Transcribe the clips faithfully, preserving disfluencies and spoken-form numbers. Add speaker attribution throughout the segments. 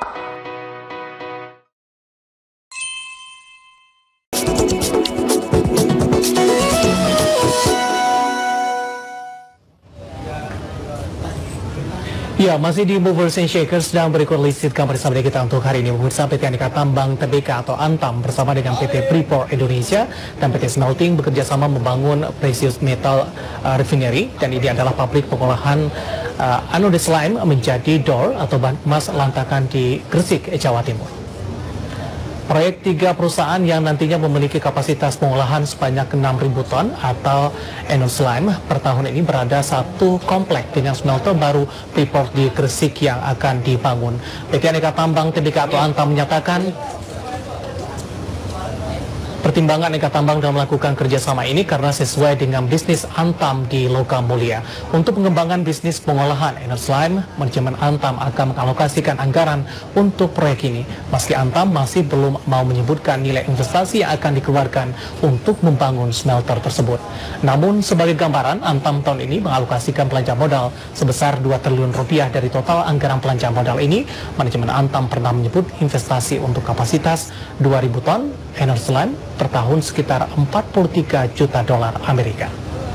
Speaker 1: Ya, masih di Movers and Shakers dan berikut list kabar bersama kita untuk hari ini. Pemirsa, P T Aneka Tambang Tbk atau Antam bersama dengan P T Freeport Indonesia dan P T Smelting bekerja sama membangun precious metal uh, refinery, dan ini adalah pabrik pengolahan uh, anode slime menjadi door atau bahan emas lantakan di Gresik, Jawa Timur. Proyek tiga perusahaan yang nantinya memiliki kapasitas pengolahan sebanyak enam ribu ton atau anode slime per tahun ini berada satu komplek dengan smelter baru Freeport di Gresik yang akan dibangun. P T Aneka Tambang Tbk atau Antam menyatakan pertimbangan Aneka Tambang dalam melakukan kerjasama ini karena sesuai dengan bisnis Antam di Lokam Mulia. Untuk pengembangan bisnis pengolahan anode slime, manajemen Antam akan mengalokasikan anggaran untuk proyek ini. Meski Antam masih belum mau menyebutkan nilai investasi yang akan dikeluarkan untuk membangun smelter tersebut. Namun sebagai gambaran, Antam tahun ini mengalokasikan belanja modal sebesar dua triliun rupiah. Dari total anggaran belanja modal ini, manajemen Antam pernah menyebut investasi untuk kapasitas dua ribu ton anode slime per tahun sekitar empat puluh tiga juta dolar Amerika.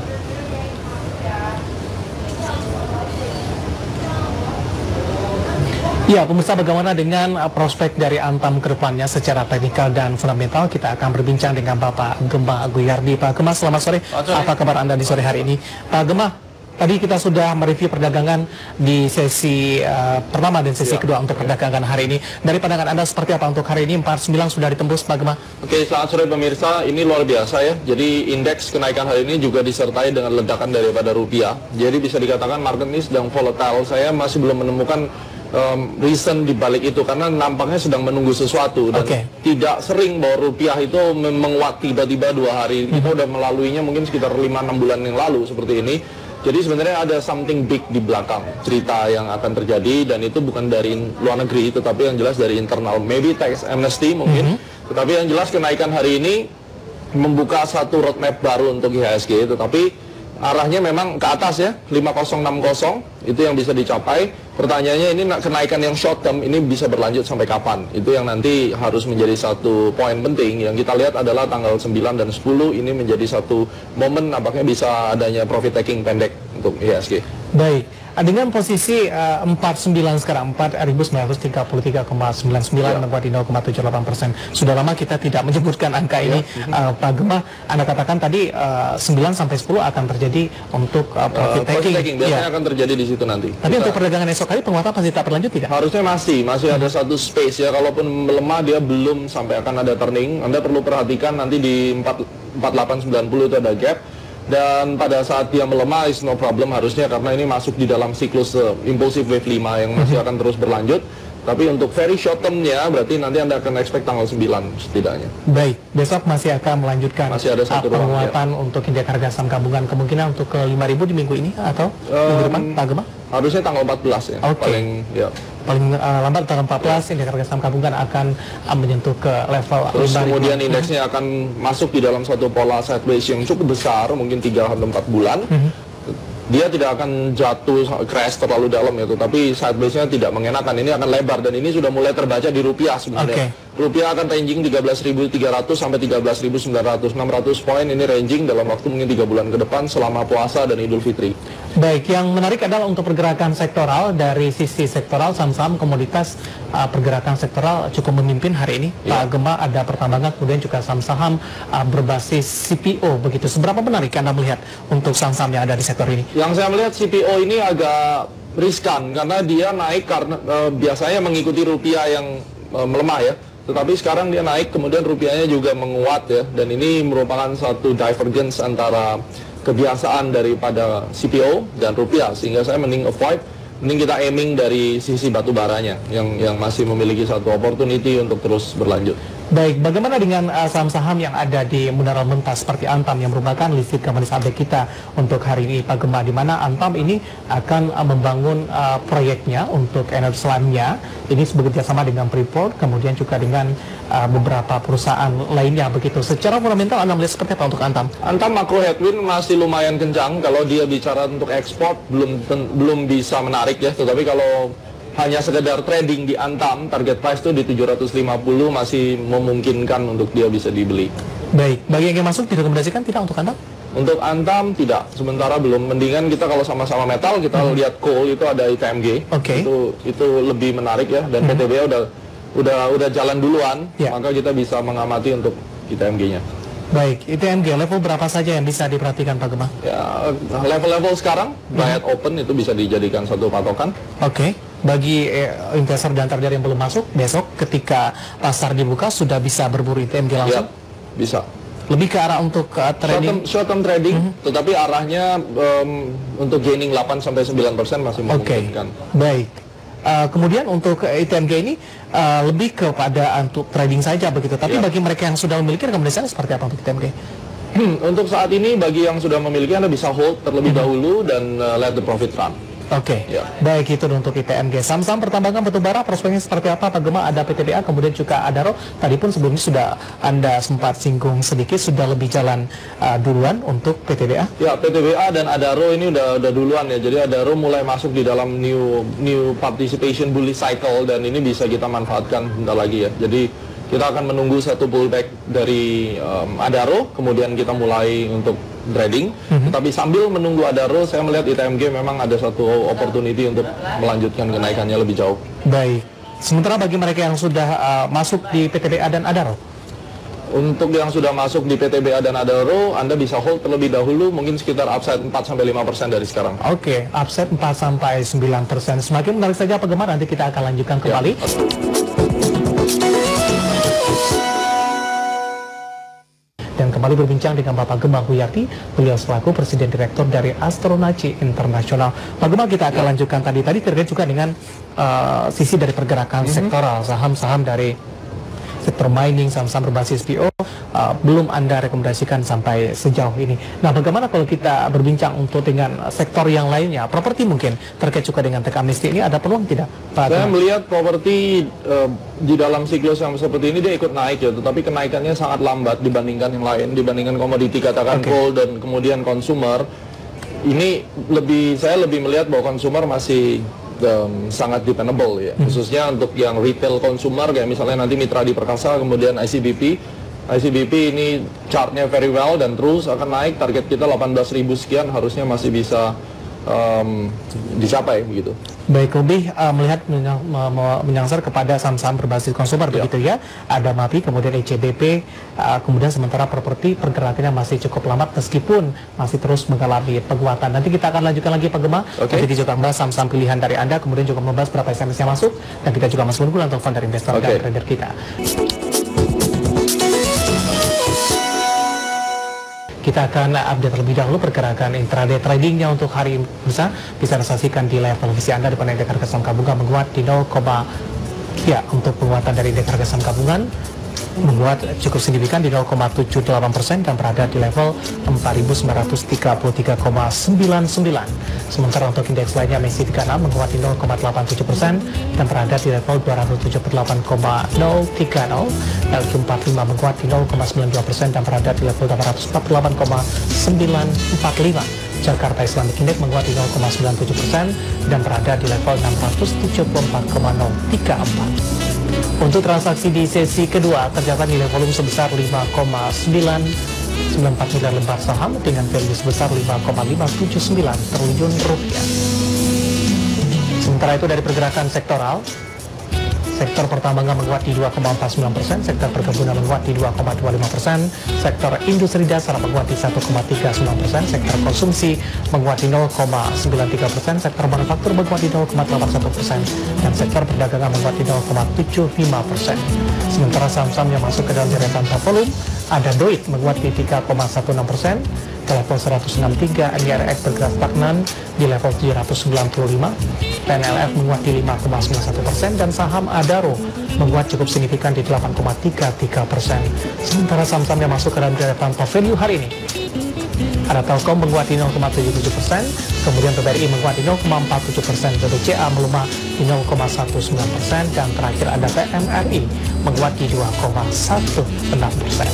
Speaker 1: Ya, pemirsa, bagaimana dengan prospek dari Antam ke depannya secara teknikal dan fundamental? Kita akan berbincang dengan Bapak Gema Aguyardi. Pak Gema, selamat sore. Apa kabar Anda di sore hari ini? Pak Gema, tadi kita sudah mereview perdagangan di sesi uh, pertama dan sesi ya. kedua untuk perdagangan hari ini. Dari pandangan Anda seperti apa untuk hari ini? empat puluh sembilan sudah ditembus, Pak Gema.
Speaker 2: Oke, selamat sore pemirsa. Ini luar biasa ya. Jadi indeks kenaikan hari ini juga disertai dengan ledakan daripada rupiah. Jadi bisa dikatakan market ini sedang volatile. Saya masih belum menemukan um, reason di balik itu karena nampaknya sedang menunggu sesuatu dan okay. tidak sering bahwa rupiah itu menguat tiba-tiba dua hari. Mm-hmm. Kita udah melaluinya mungkin sekitar lima enam bulan yang lalu seperti ini. Jadi sebenarnya ada something big di belakang cerita yang akan terjadi, dan itu bukan dari luar negeri, tetapi yang jelas dari internal. Maybe tax amnesty mungkin, mm-hmm. tetapi yang jelas kenaikan hari ini membuka satu roadmap baru untuk I H S G, tetapi arahnya memang ke atas ya, lima nol enam nol itu yang bisa dicapai. Pertanyaannya ini kenaikan yang short term ini bisa berlanjut sampai kapan? Itu yang nanti harus menjadi satu poin penting. Yang kita lihat adalah tanggal sembilan dan sepuluh ini menjadi satu momen nampaknya bisa adanya profit taking pendek untuk I H S G.
Speaker 1: Baik. Dengan posisi uh, empat puluh sembilan sekarang, empat ribu sembilan ratus tiga puluh tiga koma sembilan sembilan, ya. menguat di nol koma tujuh delapan persen. Sudah lama kita tidak menyebutkan angka ini, ya. uh, Pak Gema. Anda katakan tadi uh, sembilan sampai sepuluh akan terjadi untuk uh, profit uh, taking.
Speaker 2: taking. Biasanya ya. akan terjadi di situ nanti.
Speaker 1: Tapi kita, untuk perdagangan esok hari penguatan pasti tak berlanjut tidak?
Speaker 2: Harusnya masih, masih hmm. ada satu space ya. Kalaupun melemah dia belum sampai akan ada turning. Anda perlu perhatikan nanti di empat puluh delapan sembilan puluh itu ada gap. Dan pada saat dia melemah is no problem harusnya, karena ini masuk di dalam siklus uh, impulsive wave lima yang masih akan terus berlanjut. Tapi untuk very short term-nya berarti nanti Anda akan expect tanggal sembilan setidaknya.
Speaker 1: Baik, besok masih akan melanjutkan
Speaker 2: masih ada satu
Speaker 1: penguatan
Speaker 2: ya.
Speaker 1: untuk indeks harga saham gabungan, kemungkinan untuk ke lima ribu di minggu ini atau um, minggu depan, Pak Gema?
Speaker 2: Harusnya tanggal empat belas ya.
Speaker 1: Okay.
Speaker 2: Paling ya.
Speaker 1: Paling uh, lambat tanggal empat belas, ya. indeks harga saham gabungan akan uh, menyentuh ke level
Speaker 2: Terus
Speaker 1: lima ribu.
Speaker 2: Kemudian indeksnya akan masuk di dalam satu pola sideways yang cukup besar, mungkin tiga atau empat bulan. Mm-hmm. Dia tidak akan jatuh crash terlalu dalam ya, tapi sideways-nya tidak mengenakan. Ini akan lebar dan ini sudah mulai terbaca di rupiah sebenarnya. Okay. Rupiah akan ranging tiga belas ribu tiga ratus sampai tiga belas ribu sembilan ratus. enam ratus poin ini ranging dalam waktu mungkin tiga bulan ke depan selama puasa dan Idul Fitri.
Speaker 1: Baik, yang menarik adalah untuk pergerakan sektoral. Dari sisi sektoral, saham-saham komoditas uh, pergerakan sektoral cukup memimpin hari ini. Ya. Pak Gema, ada pertambangan, kemudian juga saham-saham uh, berbasis C P O begitu. Seberapa menarik Anda melihat untuk saham-saham yang ada di sektor ini?
Speaker 2: Yang saya melihat C P O ini agak riskan karena dia naik karena uh, biasanya mengikuti rupiah yang uh, melemah ya. Tetapi sekarang dia naik, kemudian rupiahnya juga menguat ya. Dan ini merupakan satu divergence antara kebiasaan daripada C P O dan rupiah, sehingga saya mending avoid, mending kita aiming dari sisi batu baranya yang yang masih memiliki satu opportunity untuk terus berlanjut.
Speaker 1: Baik, bagaimana dengan saham-saham uh, yang ada di mineral mentah seperti Antam yang merupakan listed company update kita untuk hari ini, Pak Gema, di mana Antam ini akan uh, membangun uh, proyeknya untuk anode slime-nya ini bekerjasama dengan Freeport, kemudian juga dengan uh, beberapa perusahaan lainnya begitu. Secara fundamental Anda melihat seperti apa untuk Antam?
Speaker 2: Antam makro headwind masih lumayan kencang. Kalau dia bicara untuk ekspor belum belum bisa menarik ya, tetapi kalau hanya sekedar trading di Antam, target price itu di tujuh ratus lima puluh masih memungkinkan untuk dia bisa dibeli.
Speaker 1: Baik, bagi yang ingin masuk direkomendasikan tidak untuk Antam?
Speaker 2: Untuk Antam tidak, sementara belum. Mendingan kita kalau sama-sama metal kita hmm. lihat coal itu ada I T M G,
Speaker 1: okay.
Speaker 2: itu itu lebih menarik ya. Dan hmm. P T B A udah udah udah jalan duluan, yeah. maka kita bisa mengamati untuk I T M G-nya.
Speaker 1: Baik, I T M G level berapa saja yang bisa diperhatikan Pak Gemma?
Speaker 2: Ya, level-level sekarang buy at open itu bisa dijadikan satu patokan.
Speaker 1: Oke. Okay. Bagi eh, investor dan trader yang belum masuk, besok ketika pasar dibuka sudah bisa berburu I T M G langsung?
Speaker 2: Ya, bisa.
Speaker 1: Lebih ke arah untuk uh, trading?
Speaker 2: Short term, short term trading, mm-hmm. tetapi arahnya um, untuk gaining delapan sampai sembilan persen masih memungkinkan.
Speaker 1: Okay. Baik. Uh, kemudian untuk I T M G ini uh, lebih kepada untuk trading saja begitu. Tapi yeah. bagi mereka yang sudah memiliki rekomendasinya seperti apa untuk I T M G?
Speaker 2: Hmm, untuk saat ini bagi yang sudah memiliki Anda bisa hold terlebih mm-hmm. dahulu dan uh, let the profit run.
Speaker 1: Oke, okay.
Speaker 2: ya.
Speaker 1: Baik itu untuk I T M G. Saham-saham pertambangan batubara prospeknya seperti apa Pak Gemma? Ada P T B A, kemudian juga Adaro. Tadi pun sebelumnya sudah Anda sempat singgung sedikit, sudah lebih jalan uh, duluan untuk P T B A?
Speaker 2: Ya, P T B A dan Adaro ini udah udah duluan ya. Jadi Adaro mulai masuk di dalam new new participation bullish cycle dan ini bisa kita manfaatkan bentar lagi ya. Jadi kita akan menunggu satu pullback dari um, Adaro, kemudian kita mulai untuk trading, mm-hmm. tetapi sambil menunggu Adaro, saya melihat I T M G memang ada satu opportunity untuk melanjutkan kenaikannya lebih jauh.
Speaker 1: Baik. Sementara bagi mereka yang sudah uh, masuk di P T B A dan Adaro?
Speaker 2: Untuk yang sudah masuk di P T B A dan Adaro, Anda bisa hold terlebih dahulu, mungkin sekitar upside empat sampai lima persen dari sekarang.
Speaker 1: Oke, okay. upside empat sampai sembilan persen. Semakin menarik saja Pak Gemma, nanti kita akan lanjutkan kembali. Ya. Dan kembali berbincang dengan Bapak Gemma Huyarti, beliau selaku Presiden Direktur dari Astronaci Internasional. Pak Gemma, kita akan ya. lanjutkan tadi tadi terkait juga dengan uh, sisi dari pergerakan mm-hmm. sektoral, saham-saham dari sektor mining, saham-saham berbasis P O, uh, belum Anda rekomendasikan sampai sejauh ini. Nah, bagaimana kalau kita berbincang untuk dengan sektor yang lainnya, properti mungkin terkait juga dengan teks amnesti ini ada peluang tidak, Pak?
Speaker 2: Saya melihat properti uh, di dalam siklus yang seperti ini dia ikut naik ya, tetapi kenaikannya sangat lambat dibandingkan yang lain, dibandingkan komoditi katakan okay. gold dan kemudian consumer. Ini lebih saya lebih melihat bahwa consumer masih Um, sangat dependable ya, hmm. khususnya untuk yang retail consumer kayak misalnya nanti Mitra di Perkasa, kemudian I C B P. I C B P ini chartnya very well dan terus akan naik, target kita delapan belas ribu sekian harusnya masih bisa um, dicapai begitu.
Speaker 1: Baik, lebih uh, melihat menyang, menyangsar kepada saham-saham berbasis konsumer ya. begitu ya. Ada M A P I, kemudian E C B P, uh, kemudian sementara properti pergerakannya masih cukup lambat meskipun masih terus mengalami penguatan. Nanti kita akan lanjutkan lagi Pak Gemma. Okay. Nanti juga membahas saham-saham pilihan dari Anda, kemudian juga membahas berapa S M S yang masuk, dan kita juga masih menunggu telepon dari investor okay. dan trader kita. Kita akan update terlebih dahulu pergerakan intraday tradingnya untuk hari ini bisa bisa disaksikan di layar televisi Anda, di mana indeks harga saham gabungan menguat di nol, ya untuk penguatan dari indeks harga saham gabungan menguat cukup signifikan di nol koma tujuh delapan persen dan berada di level empat ribu sembilan ratus tiga puluh tiga koma sembilan sembilan. Sementara untuk indeks lainnya M A C I tiga puluh enam menguat di nol koma delapan tujuh persen dan berada di level dua ratus tujuh puluh delapan koma nol tiga nol. L Q empat puluh lima menguat di nol koma sembilan dua persen dan berada di level delapan ratus empat puluh delapan koma sembilan empat lima. Jakarta Islamic Index menguat di nol koma sembilan tujuh persen dan berada di level enam ratus tujuh puluh empat koma nol tiga empat. Untuk transaksi di sesi kedua tercatat nilai volume sebesar lima koma sembilan sembilan empat miliar lembar saham dengan value sebesar lima koma lima tujuh sembilan triliun rupiah. Sementara itu dari pergerakan sektoral, sektor pertambangan menguat di dua koma empat sembilan persen, sektor perkebunan menguat di dua koma dua lima persen, sektor industri dasar menguat di satu koma tiga sembilan persen, sektor konsumsi menguat di nol koma sembilan tiga persen, sektor manufaktur menguat di nol koma delapan satu persen, dan sektor perdagangan menguat di nol koma tujuh lima persen. Sementara saham-saham yang masuk ke dalam deretan top volume, ada Doit menguat di tiga koma satu enam persen, ke level seratus enam puluh tiga, N I R X bergerak stagnan di level tujuh ratus sembilan puluh lima, P N L F menguat di lima koma sembilan satu persen, dan saham Adaro menguat cukup signifikan di delapan koma tiga tiga persen. Sementara saham-saham yang masuk ke dalam deretan top value hari ini, ada Telkom menguat di nol koma tujuh tujuh persen, kemudian B B R I menguat di nol koma empat tujuh persen, B B C A melemah di nol koma satu sembilan persen, dan terakhir ada P M R I menguat di dua koma satu enam persen.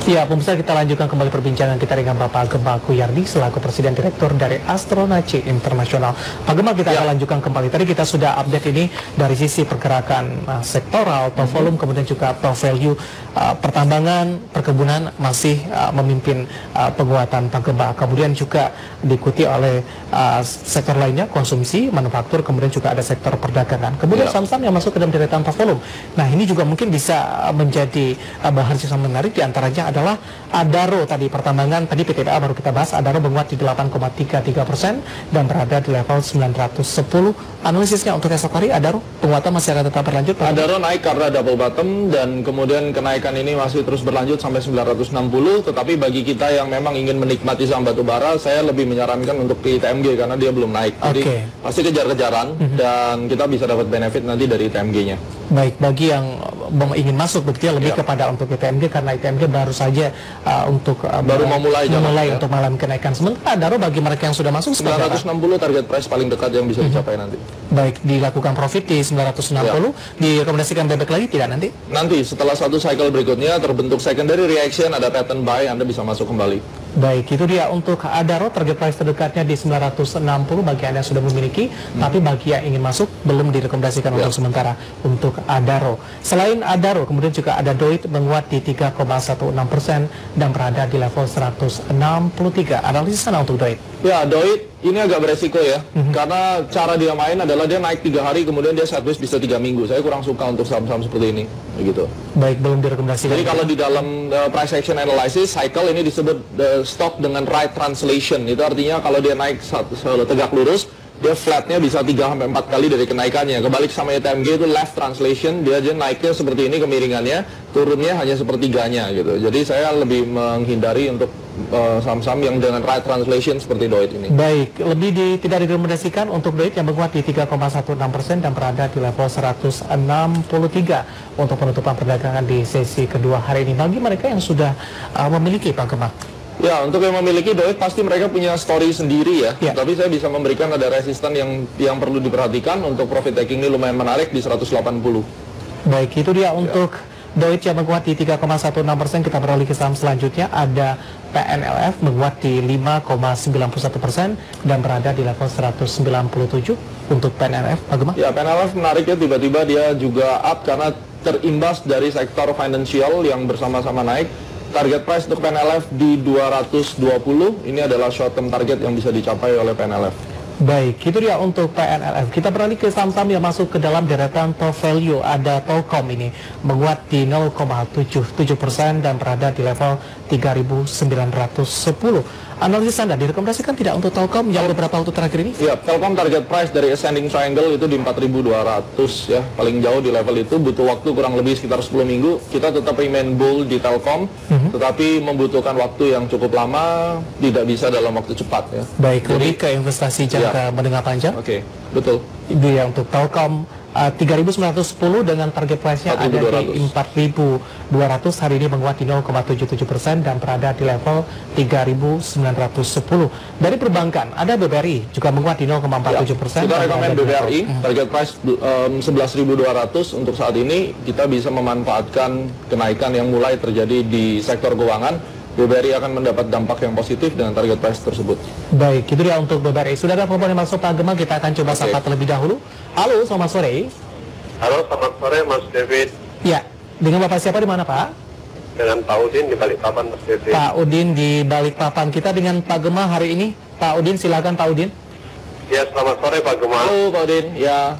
Speaker 1: Ya, pemirsa, kita lanjutkan kembali perbincangan kita dengan Bapak Gemma Kuyardi selaku Presiden Direktur dari Astronaci Internasional. Pak Gemma, kita ya. akan lanjutkan kembali. Tadi kita sudah update ini dari sisi pergerakan uh, sektoral atau volume, kemudian juga atau value uh, pertambangan, perkebunan masih uh, memimpin uh, penguatan Pak Gemma. Kemudian juga diikuti oleh uh, sektor lainnya, konsumsi, manufaktur, kemudian juga ada sektor perdagangan. Kemudian
Speaker 2: ya.
Speaker 1: saham-saham yang masuk ke dalam deretan volume. Nah, ini juga mungkin bisa uh, menjadi uh, bahan yang menarik, diantaranya adalah Adaro. Tadi pertambangan, tadi P T B A baru kita bahas, Adaro menguat di delapan koma tiga tiga persen dan berada di level sembilan ratus sepuluh. Analisisnya untuk esok hari, Adaro penguatan masih akan tetap berlanjut?
Speaker 2: Adaro naik karena double bottom dan kemudian kenaikan ini masih terus berlanjut sampai sembilan ratus enam puluh. Tetapi bagi kita yang memang ingin menikmati saham batubara, saya lebih menyarankan untuk ke I T M G karena dia belum naik. Jadi okay. pasti kejar-kejaran mm-hmm. dan kita bisa dapat benefit nanti dari I T M G-nya.
Speaker 1: Baik, bagi yang ingin masuk begitu ya, lebih ya. kepada untuk I T M G karena I T M G baru saja uh, untuk uh,
Speaker 2: baru memulai
Speaker 1: memulai
Speaker 2: jalan,
Speaker 1: untuk
Speaker 2: ya.
Speaker 1: malam kenaikan. Sementara Adaro bagi mereka yang sudah masuk
Speaker 2: sembilan ratus enam puluh target price paling dekat yang bisa dicapai mm-hmm. nanti.
Speaker 1: Baik, dilakukan profit di sembilan ratus enam puluh, ya. direkomendasikan buyback lagi tidak nanti?
Speaker 2: Nanti setelah satu cycle berikutnya terbentuk secondary reaction, ada pattern buy, Anda bisa masuk kembali.
Speaker 1: Baik, itu dia untuk Adaro, target price terdekatnya di sembilan ratus enam puluh bagi Anda yang sudah memiliki, hmm. tapi bagi yang ingin masuk belum direkomendasikan ya. untuk sementara untuk Adaro. Selain Adaro, kemudian juga ada Doit menguat di tiga koma enam belas persen dan berada di level seratus enam puluh tiga. Analisis sana untuk Doit.
Speaker 2: Ya, Doit ini agak beresiko ya, mm-hmm. karena cara dia main adalah dia naik tiga hari, kemudian dia sideways bisa tiga minggu. Saya kurang suka untuk saham-saham seperti ini, begitu.
Speaker 1: Baik, belum direkomendasikan.
Speaker 2: Jadi kalau di dalam uh, price action analysis cycle ini disebut uh, stock dengan right translation. Itu artinya kalau dia naik satu, satu tegak lurus, dia flatnya bisa tiga sampai empat kali dari kenaikannya. Kebalik sama I T M G itu left translation, dia aja naiknya seperti ini kemiringannya, turunnya hanya sepertiganya gitu. Jadi saya lebih menghindari untuk saham-saham uh, yang dengan right translation seperti Doit ini.
Speaker 1: Baik, lebih di, tidak direkomendasikan untuk Doit yang menguat di tiga koma enam belas persen dan berada di level seratus enam puluh tiga untuk penutupan perdagangan di sesi kedua hari ini. Bagi mereka yang sudah uh, memiliki Pak Gemma.
Speaker 2: Ya, untuk yang memiliki Doit pasti mereka punya story sendiri ya. ya. Tapi saya bisa memberikan ada resisten yang yang perlu diperhatikan. Untuk profit taking ini lumayan menarik di seratus delapan puluh.
Speaker 1: Baik, itu dia untuk ya. Doit yang menguat di tiga koma enam belas persen. Kita beralih ke saham selanjutnya, ada P N L F menguat di lima koma sembilan satu persen dan berada di level seratus sembilan puluh tujuh untuk P N L F. Bagaimana?
Speaker 2: Ya, P N L F menarik ya, tiba-tiba dia juga up karena terimbas dari sektor financial yang bersama-sama naik. Target price untuk P N L F di dua ratus dua puluh, ini adalah short term target yang bisa dicapai oleh P N L F.
Speaker 1: Baik, itu dia untuk P N L F. Kita beralih ke saham-saham yang masuk ke dalam deretan top value. Ada Telkom ini menguat di nol koma tujuh tujuh persen dan berada di level tiga ribu sembilan ratus sepuluh. Analisis Anda direkomendasikan tidak untuk Telkom yang beberapa waktu terakhir ini?
Speaker 2: Ya, Telkom target price dari ascending triangle itu di empat ribu dua ratus ya, paling jauh di level itu, butuh waktu kurang lebih sekitar sepuluh minggu. Kita tetap remain bull di Telkom, mm-hmm. tetapi membutuhkan waktu yang cukup lama, tidak bisa dalam waktu cepat ya.
Speaker 1: Baik, jadi ke investasi jangka ya. menengah panjang.
Speaker 2: Oke, okay, betul.
Speaker 1: Itu ya untuk Telkom. Uh, tiga ribu sembilan ratus sepuluh dengan target price-nya ada di empat ribu dua ratus, hari ini menguat di nol koma tujuh tujuh persen dan berada di level tiga ribu sembilan ratus sepuluh. Dari perbankan ada B B R I juga menguat di nol koma empat tujuh persen.
Speaker 2: Ya, kita rekomend B B R I, target price um, sebelas ribu dua ratus untuk saat ini. Kita bisa memanfaatkan kenaikan yang mulai terjadi di sektor keuangan. B B R I akan mendapat dampak yang positif dengan target price tersebut.
Speaker 1: Baik, itu dia untuk B B R I. Sudah ada telepon yang masuk Pak Gemma, kita akan coba okay. sapa terlebih dahulu. Halo, selamat sore.
Speaker 3: Halo, selamat sore Mas David.
Speaker 1: Ya, dengan Bapak siapa di mana Pak?
Speaker 3: Dengan Pak Udin di Balikpapan Mas David.
Speaker 1: Pak Udin di Balikpapan. Kita dengan Pak Gemma hari ini. Pak Udin, silakan Pak Udin.
Speaker 3: Ya, selamat sore Pak Gemma.
Speaker 2: Halo Pak Udin, ya.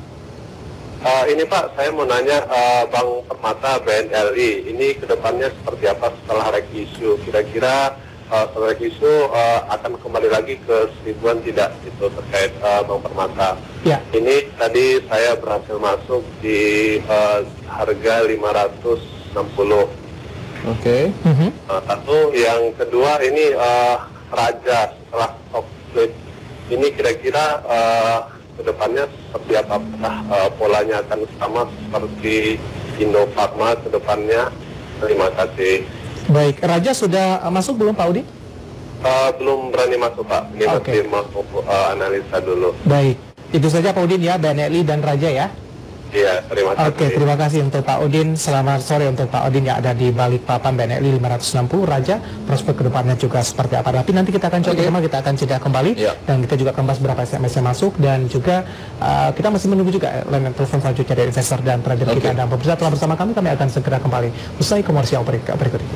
Speaker 3: Uh, ini Pak, saya mau nanya uh, Bank Permata B N L I ini kedepannya seperti apa setelah reg issue? Kira-kira uh, setelah reg issue uh, akan kembali lagi ke seribuan tidak itu terkait uh, Bank Permata?
Speaker 1: Ya.
Speaker 3: Ini tadi saya berhasil masuk di uh, harga lima ratus enam puluh.
Speaker 2: Oke. Okay.
Speaker 1: Mm-hmm.
Speaker 3: uh, satu, yang kedua ini uh, Raja setelah stock split ini kira-kira uh, kedepannya seperti apa? Nah, uh, polanya akan sama seperti Indofarma kedepannya. Terima kasih.
Speaker 1: Baik, Raja sudah masuk belum Pak Udin?
Speaker 3: Uh, belum berani masuk Pak. Ini okay. masih mau uh, analisa dulu.
Speaker 1: Baik, itu saja Pak Udin ya, B N L I dan Raja ya.
Speaker 3: Iya, terima kasih.
Speaker 1: Oke, terima kasih untuk Pak Udin. Selamat sore untuk Pak Udin yang ada di Balikpapan B N L I lima ratus enam puluh Raja. Prospek kedepannya juga seperti apa? Tapi nanti kita akan coba
Speaker 2: okay.
Speaker 1: bersama, kita akan jeda kembali
Speaker 2: yeah.
Speaker 1: dan kita juga akan bahas berapa S M S yang masuk dan juga uh, kita masih menunggu juga layanan telepon selanjutnya dari investor dan trader okay. kita. Dan pemirsa telah bersama kami, kami akan segera kembali usai komersial berikut ini.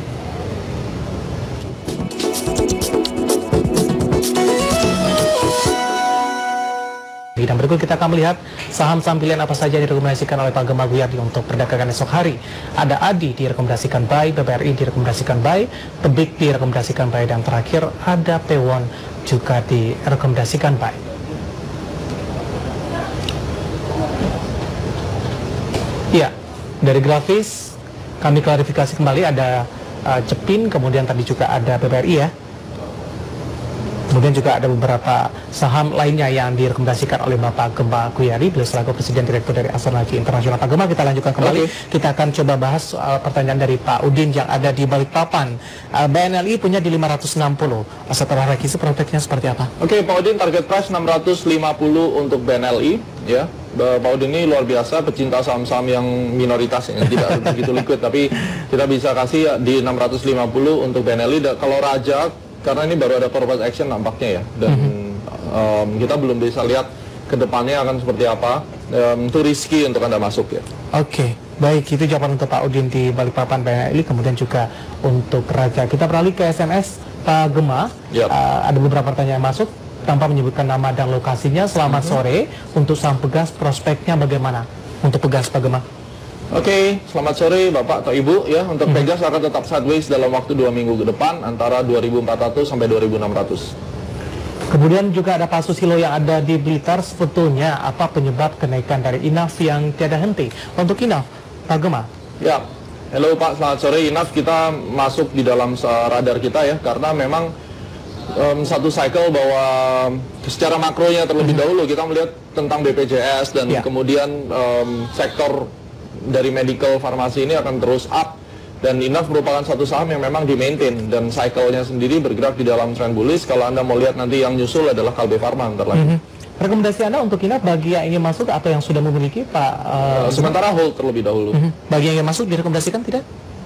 Speaker 1: Dan berikut kita akan melihat saham-saham pilihan apa saja direkomendasikan oleh Pak Gemma Guyardi untuk perdagangan esok hari. Ada A D I direkomendasikan buy, B B R I direkomendasikan buy, Tebik direkomendasikan buy, dan terakhir ada P satu juga direkomendasikan buy. Ya, dari grafis kami klarifikasi kembali ada uh, Cepin, kemudian tadi juga ada B B R I ya. Kemudian juga ada beberapa saham lainnya yang direkomendasikan oleh Bapak Gemma Guyardi, beliau selaku Presiden Direktur dari Asuransi Internasional. Pak Gemma, kita lanjutkan kembali. Okay. Kita akan coba bahas soal pertanyaan dari Pak Udin yang ada di Balikpapan. Uh, B N L I punya di lima ratus enam puluh. Setelah revisi prospeknya seperti apa?
Speaker 2: Oke, okay, Pak Udin, target price enam ratus lima puluh untuk B N L I, ya. Pak Udin ini luar biasa, pecinta saham-saham yang minoritas, yang tidak begitu liquid, tapi kita bisa kasih di enam ratus lima puluh untuk B N L I. Kalau Raja, karena ini baru ada corporate action nampaknya ya, dan mm-hmm. um, kita belum bisa lihat ke depannya akan seperti apa. Um, itu risky untuk Anda masuk ya.
Speaker 1: Oke, okay. Baik, itu jawaban untuk Pak Udin di Balikpapan B N L I, kemudian juga untuk Raja. Kita beralih ke S M S Pak Gemma. Yep. Uh, ada beberapa pertanyaan yang masuk tanpa menyebutkan nama dan lokasinya. Selamat mm-hmm. sore, untuk saham Pegas prospeknya bagaimana? Untuk Pegas Pak Gemma.
Speaker 2: Oke, okay, selamat sore Bapak atau Ibu ya. Untuk
Speaker 1: hmm.
Speaker 2: Pegas akan tetap sideways dalam waktu dua minggu ke depan antara dua ribu empat ratus sampai dua ribu enam ratus.
Speaker 1: Kemudian juga ada Pak Susilo yang ada di Blitar. Sebetulnya apa penyebab kenaikan dari I N A F yang tiada henti? Untuk I N A F, Pak Gemma.
Speaker 2: Ya, halo Pak, selamat sore. I N A F kita masuk di dalam radar kita ya, karena memang um, satu cycle bahwa secara makronya terlebih hmm. dahulu kita melihat tentang B P J S dan ya. kemudian um, sektor dari medical farmasi ini akan terus up, dan I N A F merupakan satu saham yang memang di-maintain dan cycle-nya sendiri bergerak di dalam trend bullish. Kalau Anda mau lihat nanti yang nyusul adalah Kalbe Farma ntar lagi. Mm-hmm. Rekomendasi Anda untuk I N A F bagi yang ingin masuk atau yang sudah memiliki Pak? Uh, sementara hold terlebih dahulu.
Speaker 1: Mm-hmm. Bagi yang ingin masuk direkomendasikan tidak?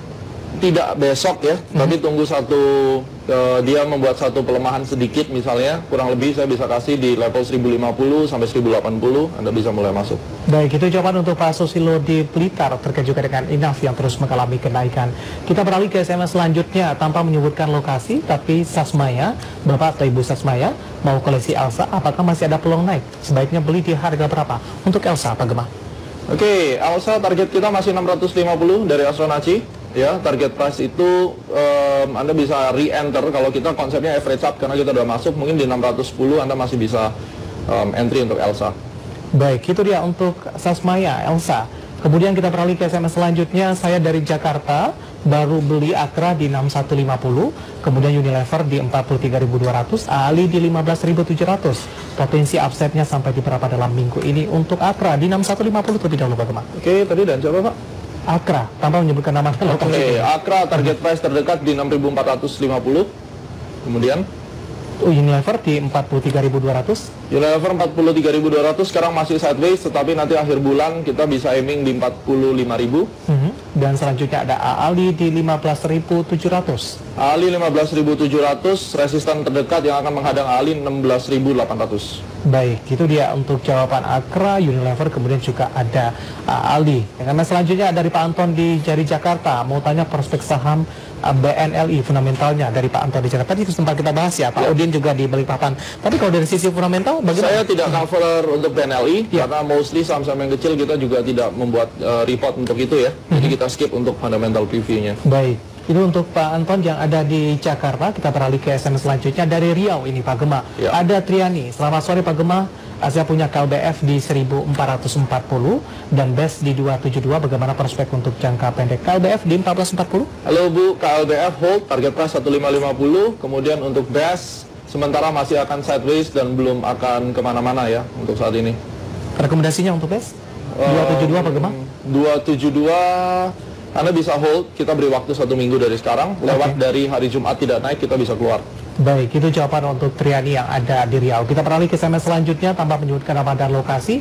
Speaker 2: Tidak besok ya, mm-hmm. tapi tunggu satu, uh, dia membuat satu pelemahan sedikit misalnya, kurang lebih saya bisa kasih di level seribu lima puluh sampai seribu delapan puluh, Anda bisa mulai masuk.
Speaker 1: Baik, itu jawaban untuk Pak Susilo di Blitar terkait juga dengan I N A F yang terus mengalami kenaikan. Kita beralih ke S M S selanjutnya tanpa menyebutkan lokasi, tapi Sasmaya, Bapak atau Ibu Sasmaya, mau koleksi Elsa, apakah masih ada peluang naik? Sebaiknya beli di harga berapa? Untuk Elsa, Pak Gemma.
Speaker 2: Oke, Elsa target kita masih enam ratus lima puluh dari Asuransi. Ya, target price itu um, Anda bisa re-enter. Kalau kita konsepnya average up karena kita udah masuk, mungkin di enam ratus sepuluh Anda masih bisa um, entry untuk Elsa.
Speaker 1: Baik, itu dia untuk Sasmaya, Elsa. Kemudian kita beralih ke S M S selanjutnya. Saya dari Jakarta, baru beli Akra di enam satu lima puluh, kemudian Unilever di empat puluh tiga ribu dua ratus, Ali di lima belas ribu tujuh ratus. Potensi upside-nya sampai di berapa dalam minggu ini untuk Akra di enam satu lima puluh terlebih dahulu, bagaimana?
Speaker 2: Oke, tadi dan coba Pak.
Speaker 1: Akra, tanpa menyebutkan nama.
Speaker 2: Oke, okay, Akra target price terdekat di enam ribu empat ratus lima puluh. Kemudian
Speaker 1: Unilever di empat puluh tiga ribu dua ratus.
Speaker 2: Unilever empat puluh tiga ribu dua ratus sekarang masih sideways, tetapi nanti akhir bulan kita bisa aiming di empat puluh lima ribu.
Speaker 1: Mm-hmm. Dan selanjutnya ada Ali di lima belas ribu tujuh ratus.
Speaker 2: Ali lima belas ribu tujuh ratus, resisten terdekat yang akan menghadang Ali enam belas ribu delapan ratus.
Speaker 1: Baik, itu dia untuk jawaban Akra, Unilever, kemudian juga ada uh, Ali. Karena selanjutnya dari Pak Anton di Jari Jakarta, mau tanya prospek saham uh, B N L I fundamentalnya dari Pak Anton di Jakarta. Tadi itu sempat kita bahas ya, Pak ya. Udin juga di Balikpapan. Tapi kalau dari sisi fundamental, bagaimana?
Speaker 2: Saya tidak cover untuk B N L I, ya. Karena mostly saham-saham yang kecil kita juga tidak membuat uh, report untuk itu ya. Mm-hmm. Jadi kita skip untuk fundamental preview-nya.
Speaker 1: Baik. Itu untuk Pak Anton yang ada di Jakarta. Kita beralih ke S M S selanjutnya dari Riau ini Pak Gemma. Ya. Ada Triani. Selamat sore Pak Gemma. Saya punya K L B F di seribu empat ratus empat puluh dan B E S di dua tujuh dua. Bagaimana prospek untuk jangka pendek? K L B F di empat belas empat puluh.
Speaker 2: Halo Bu, K L B F hold, target price satu lima lima nol. Kemudian untuk B E S sementara masih akan sideways dan belum akan kemana-mana ya untuk saat ini.
Speaker 1: Rekomendasinya untuk B E S? dua tujuh dua Pak Gemma?
Speaker 2: dua tujuh dua Anda bisa hold, kita beri waktu satu minggu dari sekarang. Lewat okay. dari hari Jumat tidak naik, kita bisa keluar.
Speaker 1: Baik, itu jawaban untuk Triani yang ada di Riau. Kita beralih ke S M S selanjutnya tanpa menyebutkan nama dan lokasi.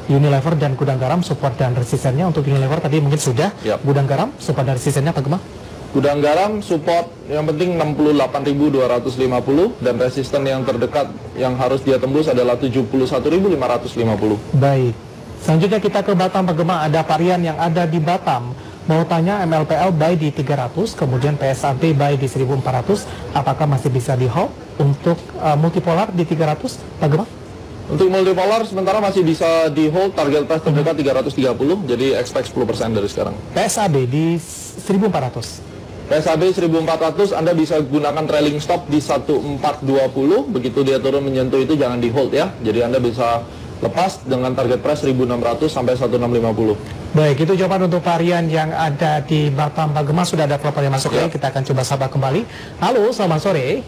Speaker 1: Unilever dan Gudang Garam support dan resistennya. Untuk Unilever tadi mungkin sudah.
Speaker 2: Yep.
Speaker 1: Gudang Garam support dan resistennya Pak Gemma?
Speaker 2: Gudang Garam support yang penting enam puluh delapan ribu dua ratus lima puluh dan resisten yang terdekat yang harus dia tembus adalah tujuh puluh satu ribu lima ratus lima puluh.
Speaker 1: Baik. Selanjutnya kita ke Batam Pak Gemma, ada varian yang ada di Batam. Mau tanya M L P L buy di tiga ratus, kemudian P S A B buy di seribu empat ratus, apakah masih bisa di hold? Untuk uh, multipolar di tiga ratus Pak Gemma?
Speaker 2: Untuk multipolar sementara masih bisa di hold, target price terdekat tiga ratus tiga puluh, jadi expect sepuluh persen dari sekarang.
Speaker 1: P S A B di seribu empat ratus.
Speaker 2: P S A B seribu empat ratus Anda bisa gunakan trailing stop di seribu empat ratus dua puluh, begitu dia turun menyentuh itu jangan di hold ya. Jadi Anda bisa lepas dengan target price seribu enam ratus sampai seribu enam ratus lima puluh.
Speaker 1: Baik, itu jawaban untuk varian yang ada di Batam Pak Gemma. Sudah ada telepon yang masuk
Speaker 2: ya.
Speaker 1: lagi, kita akan coba sapa kembali. Halo, selamat sore.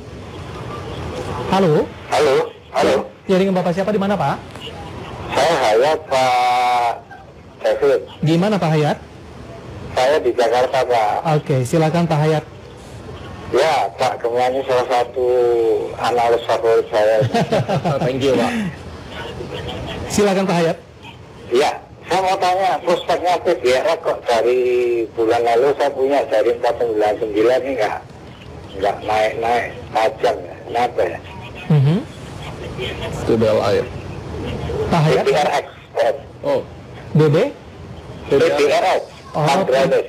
Speaker 1: Halo.
Speaker 3: Halo, halo.
Speaker 1: Ya, dengan Bapak siapa, di mana Pak?
Speaker 3: Saya Hayat, Pak David.
Speaker 1: Di mana Pak Hayat?
Speaker 3: Saya di Jakarta, Pak.
Speaker 1: Oke, silakan Pak Hayat.
Speaker 3: Ya, Pak Gemma ini salah satu analis favorit saya.
Speaker 2: Thank you Pak.
Speaker 1: Silakan Pak Hayat.
Speaker 3: Ya, saya mau tanya, prospeknya P B R kok dari bulan lalu saya punya dari empat sembilan sembilan ini nggak nggak naik-naik tajam ya. Kenapa ya?
Speaker 1: Mhm.
Speaker 2: T B L A ya.
Speaker 1: Pak Hayat.
Speaker 3: P B R X.
Speaker 2: Oh,
Speaker 1: B B?
Speaker 3: P B R X.
Speaker 1: Oh,
Speaker 3: Pandrades.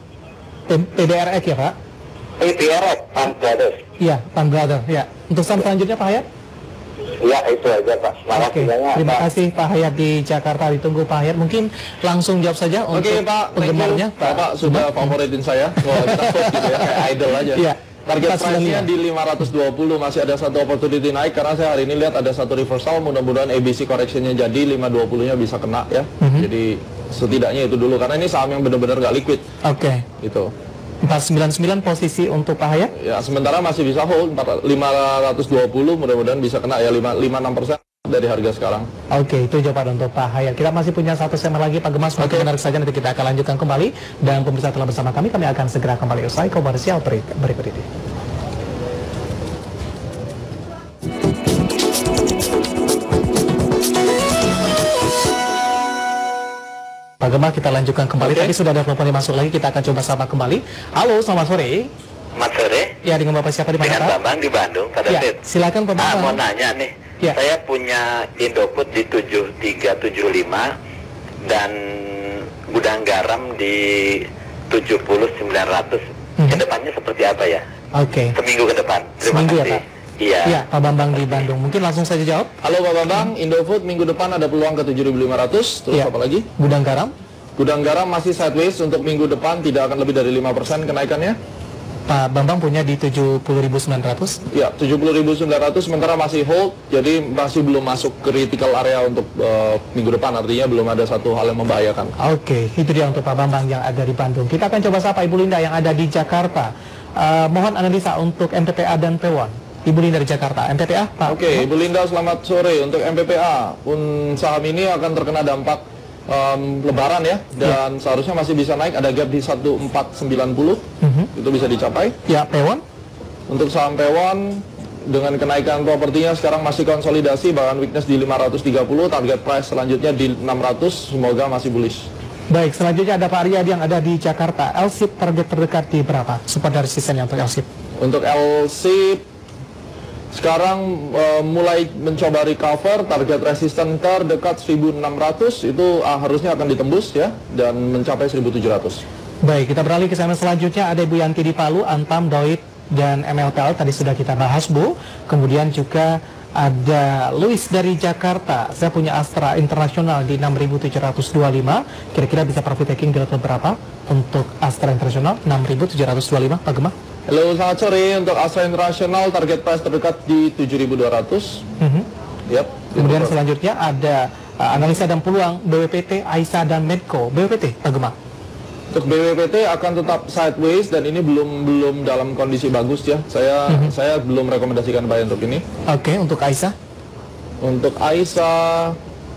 Speaker 1: P D R X ya Pak?
Speaker 3: P B R X. Pandrades.
Speaker 1: Iya, Pan Brother. Ya. Untuk saham selanjutnya Pak Hayat?
Speaker 3: Ya, itu aja Pak.
Speaker 1: Oke, terima kasih Pak Hayat di Jakarta. Ditunggu Pak Hayat. Mungkin langsung jawab saja
Speaker 2: oke
Speaker 1: untuk
Speaker 2: Pak,
Speaker 1: penggemarnya.
Speaker 2: Pak, Pak sudah favoritin saya. Wah, kita vote gitu ya, kayak idol aja.
Speaker 1: Iya.
Speaker 2: Target price-nya di lima ratus dua puluh, masih ada satu opportunity naik karena saya hari ini lihat ada satu reversal, mudah-mudahan A B C correction-nya jadi lima dua puluh-nya bisa kena ya.
Speaker 1: Mhm.
Speaker 2: Jadi setidaknya itu dulu karena ini saham yang benar-benar nggak liquid.
Speaker 1: Oke.
Speaker 2: Gitu.
Speaker 1: empat sembilan sembilan posisi untuk Pak Hayat.
Speaker 2: Ya, sementara masih bisa hold lima ratus dua puluh, mudah-mudahan bisa kena ya lima puluh enam persen dari harga sekarang.
Speaker 1: Oke, itu jawaban untuk Pak Hayat. Kita masih punya satu segmen lagi Pak Gemma, semakin
Speaker 2: Oke.
Speaker 1: menarik saja, nanti kita akan lanjutkan kembali. Dan pemirsa telah bersama kami, kami akan segera kembali usai komersial berikut berikut ini. Pak Gemma, kita lanjutkan kembali.
Speaker 2: Oke.
Speaker 1: Tadi sudah ada telepon yang masuk lagi, kita akan coba sapa kembali. Halo, selamat sore.
Speaker 3: Selamat sore.
Speaker 1: Ya, dengan Bapak siapa, di mana
Speaker 3: Dengan
Speaker 1: Pak?
Speaker 3: Bambang di Bandung, Pak
Speaker 1: Ya,
Speaker 3: David.
Speaker 1: silakan Pak
Speaker 3: Ah, mau
Speaker 1: Bambang.
Speaker 3: nanya nih.
Speaker 1: Ya.
Speaker 3: Saya punya Indofood di tujuh tiga tujuh lima dan Gudang Garam di tujuh puluh sembilan ratus.
Speaker 1: Mhm.
Speaker 3: Kedepannya seperti apa ya?
Speaker 1: Oke.
Speaker 3: Seminggu ke depan. Terima
Speaker 1: Seminggu ya,
Speaker 3: kasih.
Speaker 1: Pak?
Speaker 3: Iya.
Speaker 1: Iya, Pak Bambang di Bandung. Mungkin langsung saja jawab.
Speaker 2: Halo Pak Bambang, Indofood minggu depan ada peluang ke tujuh ribu lima ratus, terus
Speaker 1: Ya.
Speaker 2: apa lagi?
Speaker 1: Gudang Garam.
Speaker 2: Gudang Garam masih sideways untuk minggu depan, tidak akan lebih dari lima persen kenaikannya.
Speaker 1: Pak Bambang punya di tujuh puluh ribu sembilan ratus.
Speaker 2: Ya, tujuh puluh ribu sembilan ratus sementara masih hold, jadi masih belum masuk critical area untuk uh, minggu depan, artinya belum ada satu hal yang membahayakan.
Speaker 1: Oke, itu dia untuk Pak Bambang yang ada di Bandung. Kita akan coba sapa Ibu Linda yang ada di Jakarta. Uh, mohon analisa untuk M P P A dan P satu. Ibu Linda di Jakarta. M P P A, Pak.
Speaker 2: Oke, Ibu Linda selamat sore. Untuk M P P A, pun saham ini akan terkena dampak um, lebaran ya, dan seharusnya masih bisa naik, ada gap di seribu empat ratus sembilan puluh,
Speaker 1: Mhm.
Speaker 2: itu bisa dicapai.
Speaker 1: Ya, P satu.
Speaker 2: Untuk saham P satu, dengan kenaikan propertinya sekarang masih konsolidasi, bahkan weakness di lima ratus tiga puluh, target price selanjutnya di enam ratus, semoga masih bullish.
Speaker 1: Baik, selanjutnya ada Pak Riyadi yang ada di Jakarta. L S I P target terdekat di berapa? Support dari resisten untuk L S I P.
Speaker 2: Untuk L S I P sekarang uh, mulai mencoba recover, target resisten terdekat seribu enam ratus itu uh, harusnya akan ditembus ya, dan mencapai seribu tujuh ratus.
Speaker 1: Baik, kita beralih ke segmen selanjutnya. Ada Ibu Yanti di Palu, Antam, Doit, dan M L P L. Tadi sudah kita bahas, Bu. Kemudian juga ada Luis dari Jakarta. Saya punya Astra Internasional di enam ribu tujuh ratus dua puluh lima. Kira-kira bisa profit taking di level berapa untuk Astra Internasional enam ribu tujuh ratus dua puluh lima, Pak Gemma?
Speaker 2: Halo, selamat sore. Untuk Astra Internasional target price terdekat di tujuh ribu dua ratus.
Speaker 1: Mhm.
Speaker 2: Yap.
Speaker 1: Kemudian selanjutnya ada uh, analisa dan peluang B W P T, Aisa, dan Medco. B W P T, Pak Gemma?
Speaker 2: Untuk B W P T akan tetap sideways dan ini belum belum dalam kondisi bagus ya. Saya
Speaker 1: Mhm.
Speaker 2: saya belum rekomendasikan buy untuk ini.
Speaker 1: Oke, untuk Aisa?
Speaker 2: Untuk Aisa,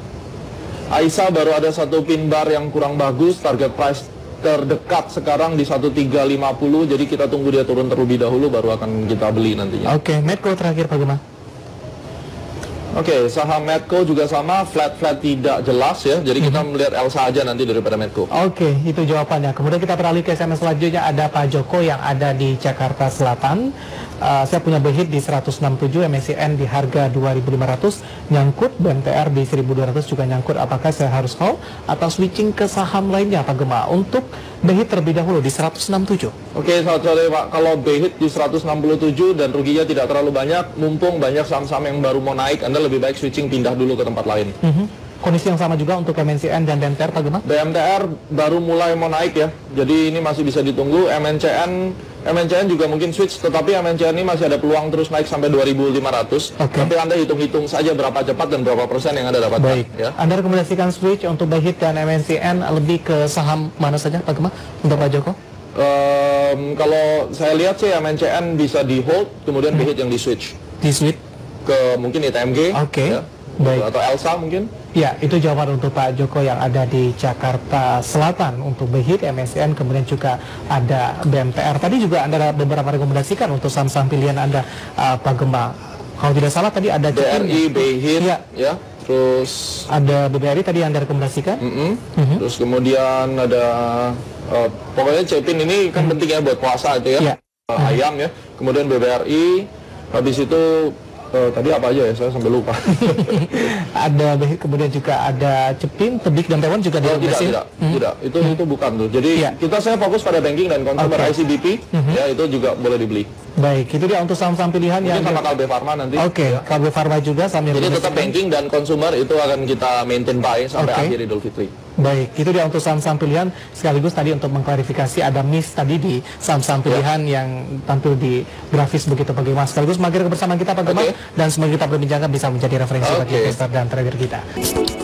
Speaker 2: Aisa baru ada satu pin bar yang kurang bagus, target price terdekat sekarang di seribu tiga ratus lima puluh, jadi kita tunggu dia turun terlebih dahulu baru akan kita beli nantinya.
Speaker 1: Oke, Medco terakhir, Pak Gemma?
Speaker 2: Oke, saham Medco juga sama, flat-flat tidak jelas ya. Jadi kita melihat Elsa aja nanti daripada Medco.
Speaker 1: Oke, itu jawabannya. Kemudian kita beralih ke S M S selanjutnya, ada Pak Joko yang ada di Jakarta Selatan. Uh, saya punya B H I T di seratus enam puluh tujuh, M S C N di harga dua ribu lima ratus, nyangkut, B M T R di seribu dua ratus juga nyangkut. Apakah saya harus hold atau switching ke saham lainnya, Pak Gema? Untuk B H I T terlebih dahulu di seratus enam puluh tujuh.
Speaker 2: Oke, selamat sore Pak. Kalau B H I T di seratus enam puluh tujuh dan ruginya tidak terlalu banyak, mumpung banyak saham-saham yang baru mau naik, Anda lebih baik switching, pindah dulu ke tempat lain.
Speaker 1: Mm-hmm. Kondisi yang sama juga untuk M N C N dan B M T R, Pak Gema?
Speaker 2: B M T R baru mulai mau naik ya, jadi ini masih bisa ditunggu. M N C N, M N C N juga mungkin switch, tetapi M N C N ini masih ada peluang terus naik sampai dua ribu lima ratus.
Speaker 1: Okay.
Speaker 2: Tapi Anda hitung-hitung saja berapa cepat dan berapa persen yang Anda dapatkan.
Speaker 1: Baik.
Speaker 2: Ya.
Speaker 1: Anda rekomendasikan switch untuk B H I T dan M N C N lebih ke saham mana saja, Pak Gema, untuk Pak Joko?
Speaker 2: Um, kalau saya lihat sih M N C N bisa di hold, kemudian hmm. B H I T yang di switch.
Speaker 1: Di switch?
Speaker 2: Ke mungkin I T M G.
Speaker 1: Oke. Okay.
Speaker 2: Ya.
Speaker 1: Baik.
Speaker 2: Atau Elsa mungkin?
Speaker 1: Ya, itu jawaban untuk Pak Joko yang ada di Jakarta Selatan untuk B H I T, M S C N, kemudian juga ada B M T R. Tadi juga Anda ada beberapa rekomendasikan untuk saham-saham pilihan Anda, uh, Pak Gema. Kalau tidak salah tadi ada
Speaker 2: B R I, B H I T, ya. ya. Terus
Speaker 1: ada B B R I tadi yang Anda rekomendasikan.
Speaker 2: Mm -hmm. Mm -hmm. Terus kemudian ada uh, pokoknya Cepin ini kan mm. penting ya buat puasa itu ya. Yeah. Uh, mm. Ayam ya. Kemudian B B R I, habis itu Uh, tadi apa aja ya, saya sampai lupa.
Speaker 1: Ada, kemudian juga ada Cepin, Tebik, dan Taiwan juga
Speaker 2: oh, tidak, tidak, hmm. tidak, itu hmm. itu bukan tuh. Jadi ya. kita saya fokus pada banking dan consumer. Okay. I C B P, hmm. ya itu juga boleh dibeli.
Speaker 1: Baik, itu dia untuk saham-saham pilihan.
Speaker 2: Mungkin
Speaker 1: yang
Speaker 2: sama Kalbe Pharma nanti.
Speaker 1: Oke, okay. ya. Kalbe Pharma juga saham yang
Speaker 2: jadi tetap banking dan consumer itu akan kita maintain buy sampai okay. akhir Idul Fitri.
Speaker 1: Baik, itu dia untuk saham-saham pilihan. Sekaligus tadi untuk mengklarifikasi ada miss tadi di saham-saham pilihan ya. yang tampil di grafis begitu bagaimana. Sekaligus mampir bersama kita Pak Gema, okay. dan semoga kita berbincang bisa menjadi referensi okay. bagi investor dan trader kita.